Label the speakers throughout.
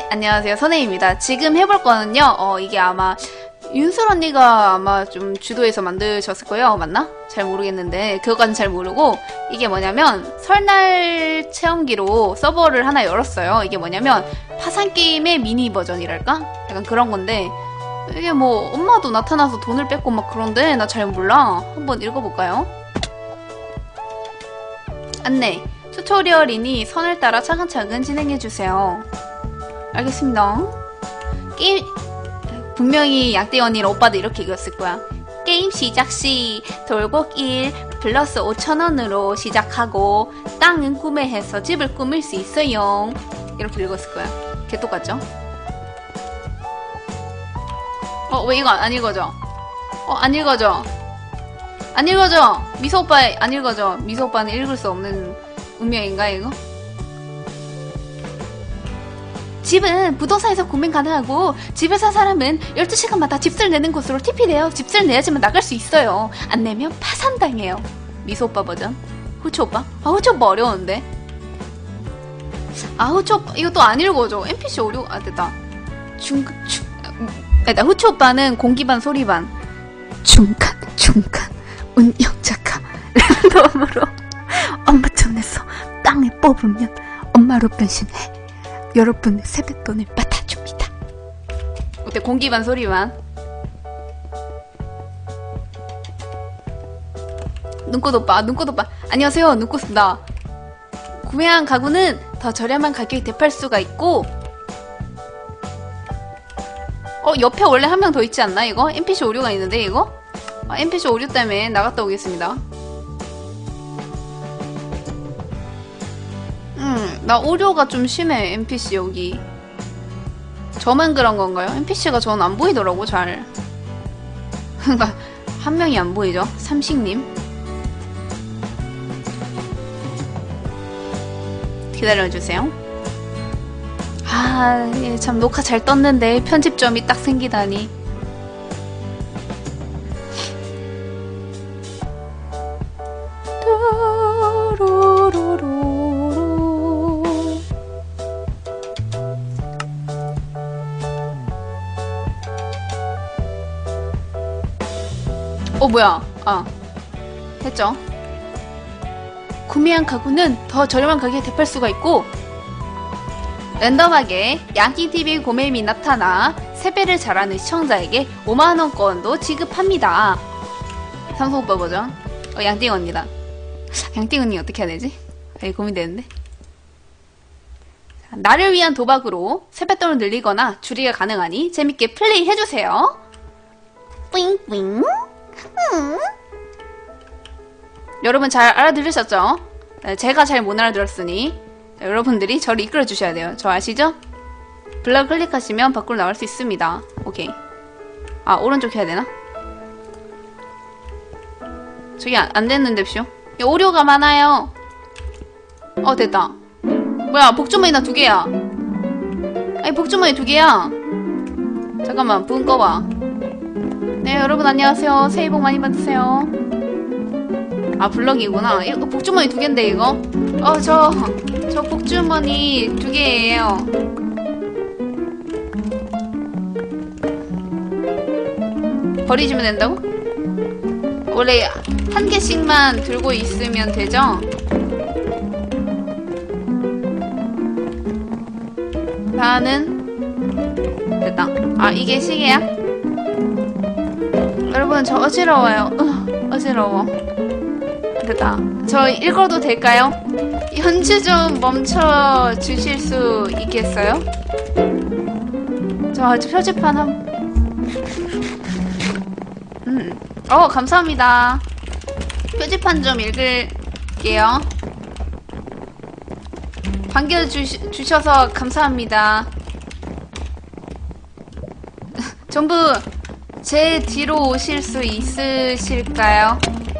Speaker 1: 네, 안녕하세요. 선혜입니다. 지금 해볼 거는요, 이게 아마, 윤슬 언니가 아마 좀 주도해서 만드셨을 거예요. 맞나? 잘 모르겠는데, 그거까진 잘 모르고, 이게 뭐냐면, 설날 체험기로 서버를 하나 열었어요. 이게 뭐냐면, 파산게임의 미니 버전이랄까? 약간 그런 건데, 이게 뭐, 엄마도 나타나서 돈을 뺏고 막 그런데, 나 잘 몰라. 한번 읽어볼까요? 안내. 튜토리얼이니 선을 따라 차근차근 진행해주세요. 알겠습니다. 게임, 분명히 양떼 언니랑 오빠도 이렇게 읽었을 거야. 게임 시작 시 돌곡 1 플러스 5,000원으로 시작하고 땅은 구매해서 집을 꾸밀 수 있어요. 이렇게 읽었을 거야. 걔 똑같죠? 왜 이거 안 읽어져? 안 읽어져. 안 읽어져. 미소 오빠 안 읽어져. 미소 오빠는 읽을 수 없는 운명인가 이거? 집은 부동산에서 구매 가능하고 집을 산 사람은 12시간마다 집세를 내는 곳으로 TP돼요. 집세를 내야지만 나갈 수 있어요. 안 내면 파산당해요. 미소 오빠 버전. 후추 오빠? 후추 오빠 어려운데? 후추 오빠 이거 또 안 읽어줘. NPC 어려워. 됐다. 일단 후추 오빠는 공기반 소리반. 중간 운영자가 랜덤으로 엄마 촌에서 땅을 뽑으면 엄마로 변신해 여러분의 세뱃돈을 받아줍니다. 어때? 공기반 소리반. 눈꽃 오빠 안녕하세요. 눈꽃입니다. 구매한 가구는 더 저렴한 가격에 되팔 수가 있고 옆에 원래 한 명 더 있지 않나 이거? NPC 오류가 있는데 이거? NPC 오류 때문에 나갔다 오겠습니다. 나 오류가 좀 심해. NPC 여기 저만 그런 건가요? NPC가 전 안 보이더라고 잘. 그니까 한 명이 안 보이죠? 삼식님 기다려주세요. 참 녹화 잘 떴는데 편집점이 딱 생기다니. 뭐야? 했죠. 구매한 가구는 더 저렴한 가격에 되팔 수가 있고 랜덤하게 양띵TV 구매임이 나타나 3배를 잘하는 시청자에게 5만원권도 지급합니다. 삼성오빠 버전. 양띵 언니다. 양띵 언니 어떻게 해야 되지? 고민되는데. 나를 위한 도박으로 세뱃돈을 늘리거나 줄이기가 가능하니 재밌게 플레이 해주세요. 뿌잉뿌잉. 여러분 잘 알아들으셨죠? 제가 잘 못 알아들었으니 여러분들이 저를 이끌어 주셔야 돼요. 저 아시죠? 블럭 클릭하시면 밖으로 나올 수 있습니다. 오케이. 오른쪽 해야 되나? 저기 안 됐는데 쇼? 오류가 많아요. 됐다. 뭐야 복주머니 나 2개야. 복주머니 2개야. 잠깐만 부은 꺼봐. 네 여러분 안녕하세요. 새해 복 많이 받으세요. 블럭이구나. 복주머니 2개인데 이거? 저 복주머니 2개예요. 버리시면 된다고? 원래 1개씩만 들고 있으면 되죠? 나는 됐다. 이게 시계야? 여러분 저 어지러워요. 어지러워. 됐다. 저 읽어도 될까요? 연주 좀 멈춰 주실 수 있겠어요? 저 표지판 감사합니다. 표지판 좀 읽을게요. 반겨주셔서 감사합니다. 전부 제 뒤로 오실 수 있으실까요?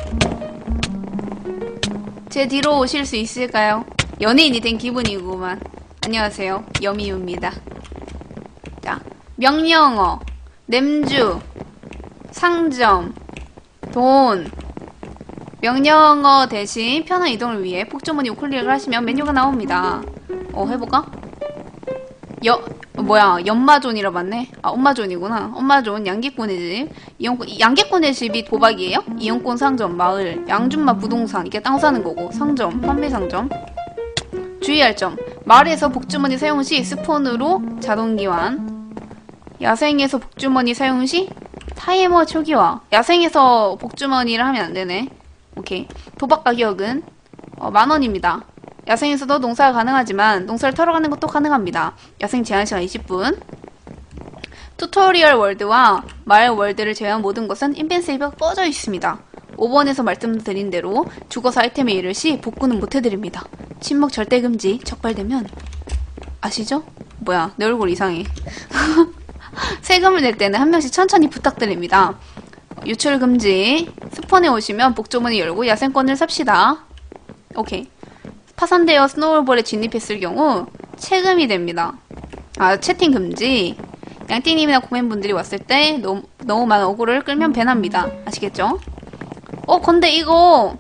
Speaker 1: 제 뒤로 오실 수 있을까요? 연예인이 된 기분이구만. 안녕하세요. 여미유입니다. 자, 명령어, 냄주, 상점, 돈. 명령어 대신 편한 이동을 위해 복주머니 우클릭을 하시면 메뉴가 나옵니다. 해볼까? 뭐야, 연마존이라 맞네? 아, 엄마존이구나. 엄마존, 양기꾼의 집. 양기꾼의 집이 도박이에요? 이용권 상점, 마을, 양준마 부동산. 이게 땅 사는 거고. 상점, 판매 상점. 주의할 점. 마을에서 복주머니 사용 시 스폰으로 자동 기환. 야생에서 복주머니 사용 시 타이머 초기화. 야생에서 복주머니를 하면 안 되네. 오케이. 도박 가격은 10,000원입니다. 야생에서도 농사가 가능하지만 농사를 털어가는 것도 가능합니다. 야생 제한시간 20분. 튜토리얼 월드와 마을 월드를 제외한 모든 것은 인벤 세이브가 꺼져 있습니다. 5번에서 말씀드린 대로 죽어서 아이템에 이를 시 복구는 못해드립니다. 침묵 절대 금지. 적발되면 아시죠? 뭐야, 내 얼굴 이상해. 세금을 낼 때는 한 명씩 천천히 부탁드립니다. 유출 금지. 스폰에 오시면 복주머니 열고 야생권을 삽시다. 오케이. 파산되어 스노우볼에 진입했을 경우 체금이 됩니다. 아, 채팅 금지. 양띵님이나 고맨분들이 왔을 때 너무 많은 어그로를 끌면 배납니다. 아시겠죠? 근데 이거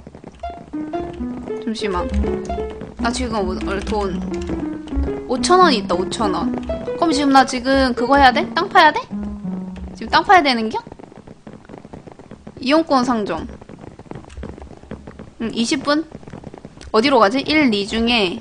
Speaker 1: 잠시만. 나 지금 돈 5,000원 있다. 5,000원. 그럼 지금 나 지금 그거 해야 돼? 땅 파야 돼? 지금 땅 파야 되는겨? 이용권 상점. 20분? 어디로 가지? 1, 2 중에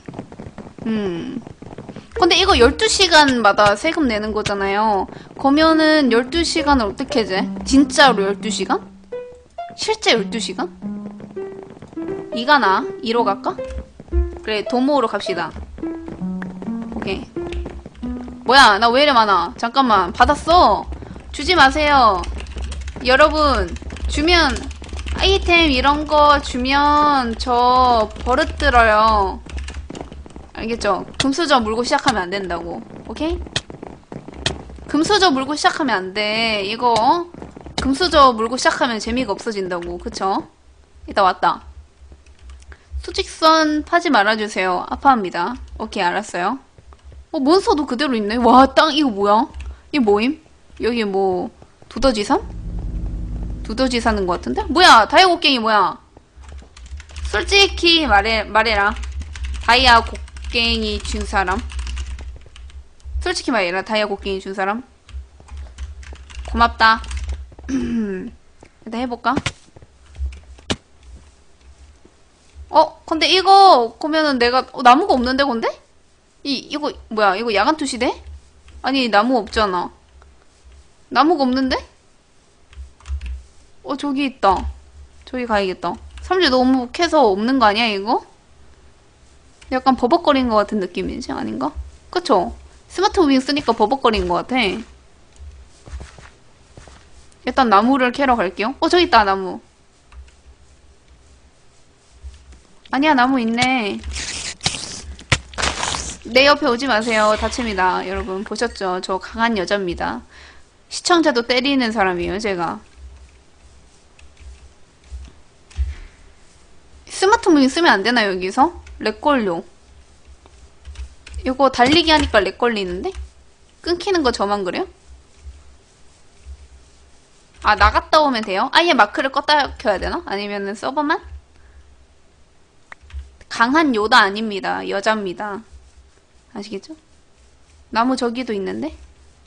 Speaker 1: 근데 이거 12시간마다 세금 내는 거잖아요. 그러면은 12시간을 어떻게 재? 진짜로 12시간? 실제 12시간? 2가 나? 2로 갈까? 그래, 도모로 갑시다. 오케이. 뭐야, 나 왜 이래 많아? 잠깐만, 받았어. 주지 마세요. 여러분, 주면 아이템 이런 거 주면 저 버릇 들어요. 알겠죠? 금수저 물고 시작하면 안 된다고. 오케이? 금수저 물고 시작하면 안 돼. 이거 금수저 물고 시작하면 재미가 없어진다고. 그쵸? 이따 왔다. 수직선 파지 말아주세요. 아파합니다. 오케이, 알았어요. 몬스터도 그대로 있네. 와, 땅 이거 뭐야? 이게 뭐임? 여기 뭐 두더지 산? 두더지 사는 것 같은데? 뭐야, 다이아 곡괭이 뭐야? 솔직히 말해라. 다이아 곡괭이 준 사람? 솔직히 말해라. 다이아 곡괭이 준 사람? 고맙다. 일단 해볼까? 근데 이거 보면은 내가 나무가 없는데 근데? 이거 뭐야? 이거 야간 투시대? 아니, 나무 없잖아. 나무가 없는데? 저기 있다. 저기 가야겠다. 삼질 너무 캐서 없는 거 아니야, 이거? 약간 버벅거리는 것 같은 느낌이지, 아닌가? 그쵸? 스마트 무빙 쓰니까 버벅거리는 것 같아. 일단 나무를 캐러 갈게요. 저기 있다, 나무. 아니야, 나무 있네. 내 옆에 오지 마세요. 다칩니다. 여러분, 보셨죠? 저 강한 여자입니다. 시청자도 때리는 사람이에요, 제가. 스마트 무빙 쓰면 안 되나, 여기서? 렉 걸려. 이거 달리기 하니까 렉 걸리는데? 끊기는 거 저만 그래요? 아, 나갔다 오면 돼요? 아예 마크를 껐다 켜야 되나? 아니면은 서버만? 강한 요다 아닙니다. 여자입니다. 아시겠죠? 나무 저기도 있는데?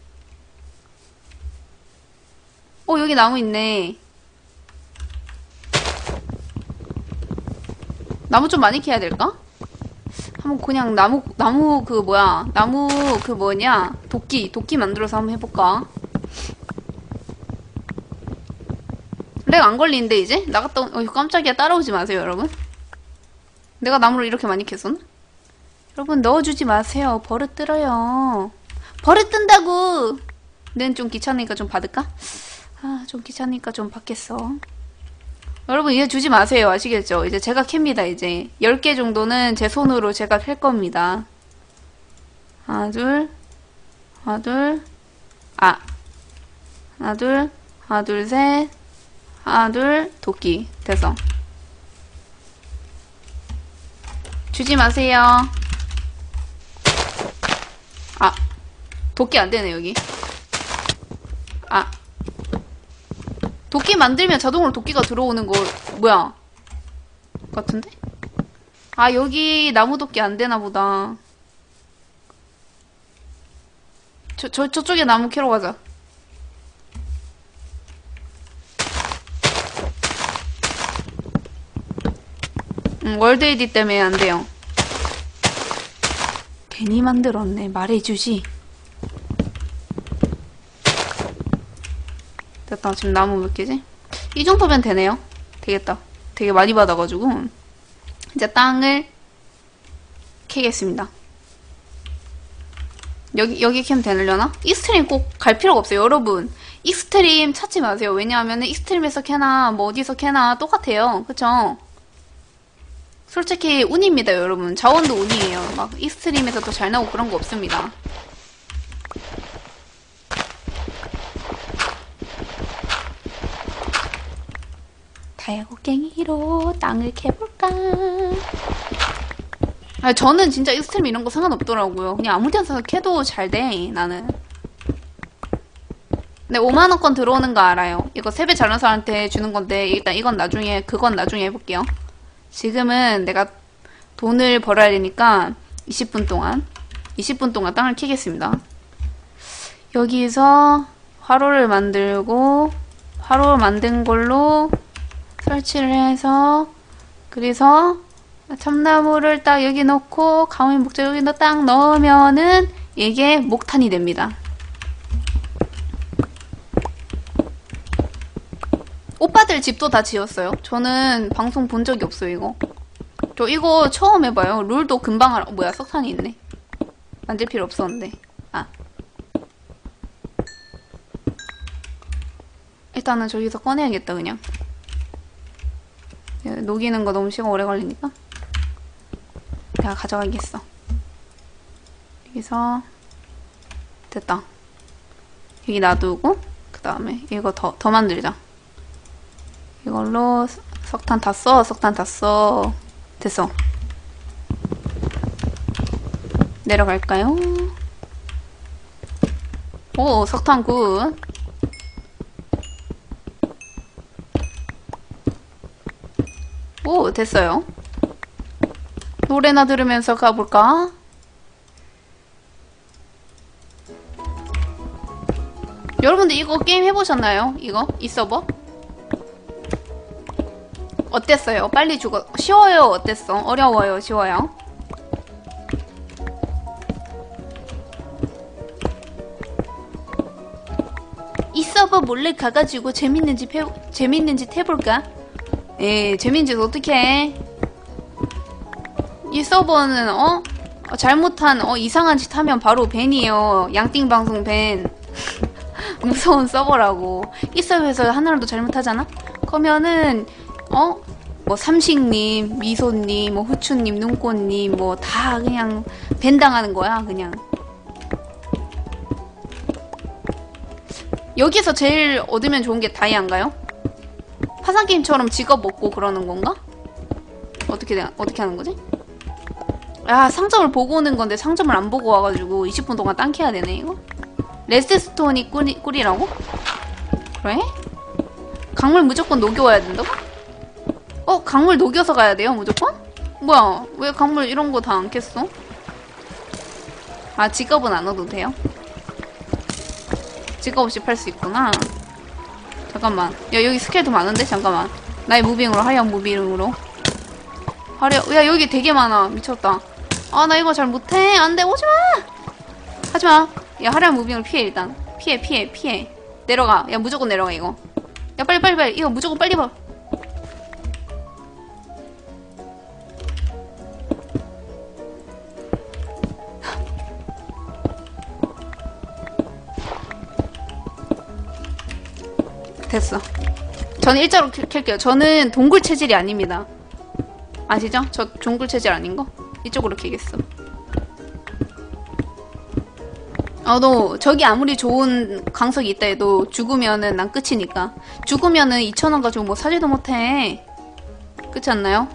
Speaker 1: 여기 나무 있네. 나무 좀 많이 캐야 될까? 한번 그냥 나무 도끼 만들어서 한번 해볼까? 렉 안 걸리는데 이제? 나갔다 깜짝이야. 따라오지 마세요, 여러분. 내가 나무를 이렇게 많이 캤었나? 여러분, 넣어주지 마세요. 버릇 들어요. 버릇 뜬다고! 는 좀 귀찮으니까 좀 받을까? 좀 귀찮으니까 좀 받겠어. 여러분, 이제 주지 마세요. 아시겠죠? 이제 제가 캡니다, 이제. 10개 정도는 제 손으로 제가 캘 겁니다. 하나, 둘, 하나, 둘, 셋, 하나, 둘, 도끼. 됐어. 주지 마세요. 도끼 안 되네, 여기. 도끼 만들면 자동으로 도끼가 들어오는 거, 뭐야? 같은데? 여기 나무 도끼 안 되나 보다. 저쪽에 나무 캐러 가자. 월드 AD 때문에 안 돼요. 괜히 만들었네. 말해주지. 됐다. 지금 나무 몇 개지? 이 정도면 되네요. 되겠다. 되게 많이 받아가지고. 이제 땅을 캐겠습니다. 여기 캐면 되려나? 익스트림 꼭 갈 필요가 없어요. 여러분, 익스트림 찾지 마세요. 왜냐하면 익스트림에서 캐나 뭐 어디서 캐나 똑같아요. 그쵸? 솔직히 운입니다, 여러분. 자원도 운이에요. 막 익스트림에서 더 잘 나오고 그런 거 없습니다. 다이아곡갱이로 땅을 캐볼까? 아, 저는 진짜 익스트림 이런 거 상관없더라고요. 그냥 아무 데서 캐도 잘 돼, 나는. 근데 5만원권 들어오는 거 알아요. 이거 3배 잘하는 사람한테 주는 건데, 일단 이건 나중에, 그건 나중에 해볼게요. 지금은 내가 돈을 벌어야 되니까 20분 동안 땅을 캐겠습니다. 여기서 화로를 만들고, 화로 만든 걸로 설치를 해서, 그래서 참나무를 딱 여기 넣고 가뭄 목재 여기다 딱 넣으면은 이게 목탄이 됩니다. 오빠들 집도 다 지었어요. 저는 방송 본 적이 없어요, 이거. 저 이거 처음 해봐요. 룰도 금방 알아. 뭐야, 석탄이 있네. 만질 필요 없었는데. 아. 일단은 저기서 꺼내야겠다, 그냥. 녹이는 거 너무 시간 오래 걸리니까. 내가 가져가겠어. 여기서 됐다. 여기 놔두고 그 다음에 이거 더 만들자. 이걸로 석탄 다 써. 됐어. 내려갈까요? 오, 석탄 굿. 오, 됐어요. 노래나 들으면서 가볼까? 여러분들 이거 게임 해보셨나요? 이 서버? 어땠어요? 빨리 죽어. 쉬워요? 어땠어? 어려워요? 쉬워요? 이 서버 몰래 가가지고 재밌는 짓 해볼까? 재밌는 짓 어떡해. 이 서버는 잘못한 이상한 짓 하면 바로 밴이에요. 양띵방송 밴. 무서운 서버라고. 이 서버에서 하나라도 잘못하잖아? 그러면은 뭐 삼식님, 미소님, 뭐 후추님, 눈꽃님 뭐 다 그냥 밴 당하는 거야, 그냥. 여기서 제일 얻으면 좋은 게 다이아인가요? 파산게임처럼 직업 먹고 그러는 건가? 어떻게 하는 거지? 야, 상점을 보고 오는 건데 상점을 안 보고 와가지고 20분 동안 땅 캐야 되네, 이거? 레드스톤이 꿀이라고? 그래? 강물 무조건 녹여와야 된다고? 강물 녹여서 가야 돼요, 무조건? 뭐야, 왜 강물 이런 거 다 안 캤어? 아, 직업은 안 얻어도 돼요? 직업 없이 팔 수 있구나. 잠깐만. 야, 여기 스케일도 많은데? 잠깐만. 나의 무빙으로, 화려한 무빙으로. 야, 여기 되게 많아. 미쳤다. 아, 나 이거 잘 못해. 안 돼, 오지마! 하지마. 야, 화려한 무빙을 피해, 일단. 피해. 내려가. 야, 무조건 내려가, 이거. 야, 빨리. 이거 무조건 빨리 봐. 됐어. 저는 일자로 캘게요. 저는 동굴 체질이 아닙니다. 아시죠? 저 동굴 체질 아닌 거? 이쪽으로 캐겠어. 너 저기 아무리 좋은 광석이 있다 해도 죽으면은 난 끝이니까. 죽으면은 2,000원 가지고 뭐 사지도 못해. 그렇지 않나요?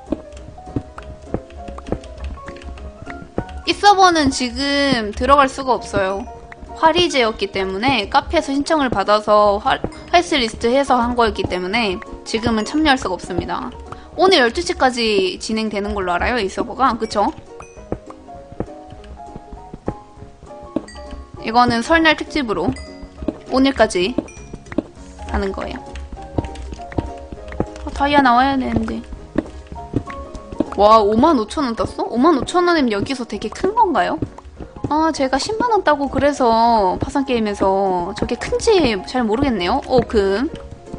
Speaker 1: 이 서버는 지금 들어갈 수가 없어요. 화리제였기 때문에 카페에서 신청을 받아서 헬스리스트 해서 한 거였기 때문에 지금은 참여할 수가 없습니다. 오늘 12시까지 진행되는 걸로 알아요, 이 서버가. 그쵸? 이거는 설날 특집으로 오늘까지 하는 거예요. 다이아 나와야 되는데. 와, 55,000원 땄어? 55,000원이면 여기서 되게 큰 건가요? 아, 제가 10만원 따고 그래서 파산게임에서 저게 큰지 잘 모르겠네요. 오, 금.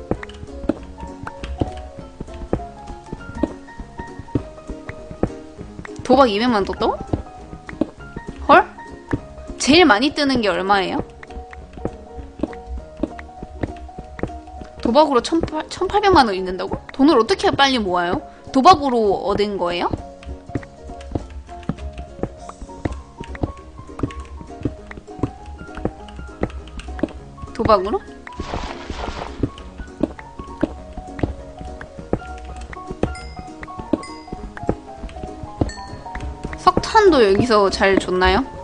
Speaker 1: 도박 200만 떴다고? 헐? 제일 많이 뜨는 게 얼마예요? 도박으로 1,800만원 있는다고? 돈을 어떻게 빨리 모아요? 도박으로 얻은 거예요? 도박으로? 석탄도 여기서 잘 줬나요?